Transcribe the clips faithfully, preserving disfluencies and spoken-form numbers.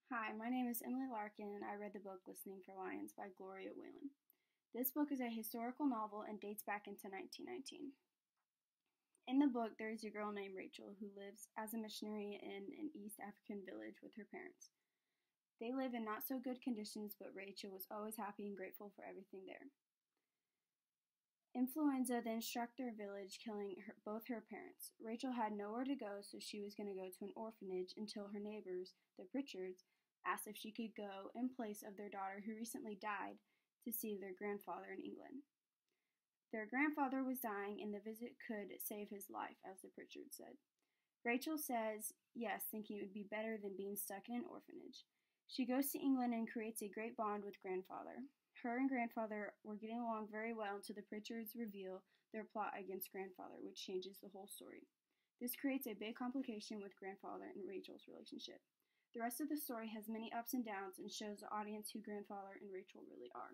Hi, my name is Emily Larkin, and I read the book Listening for Lions by Gloria Whelan. This book is a historical novel and dates back into nineteen nineteen. In the book, there is a girl named Rachel who lives as a missionary in an East African village with her parents. They live in not so good conditions, but Rachel was always happy and grateful for everything there. Influenza then struck their village, killing her, both her parents. Rachel had nowhere to go, so she was going to go to an orphanage until her neighbors, the Pritchards, asked if she could go in place of their daughter who recently died to see their grandfather in England. Their grandfather was dying, and the visit could save his life, as the Pritchards said. Rachel says yes, thinking it would be better than being stuck in an orphanage. She goes to England and creates a great bond with grandfather. Her and grandfather were getting along very well until the Pritchards reveal their plot against grandfather, which changes the whole story. This creates a big complication with grandfather and Rachel's relationship. The rest of the story has many ups and downs and shows the audience who grandfather and Rachel really are.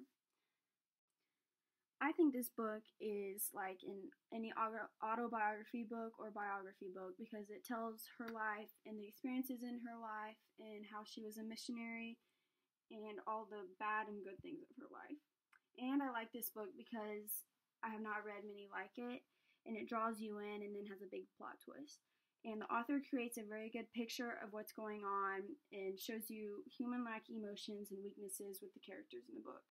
I think this book is like in any autobiography book or biography book because it tells her life and the experiences in her life and how she was a missionary and all the bad and good things of her life. And I like this book because I have not read many like it, and it draws you in and then has a big plot twist. And the author creates a very good picture of what's going on and shows you human-like emotions and weaknesses with the characters in the book.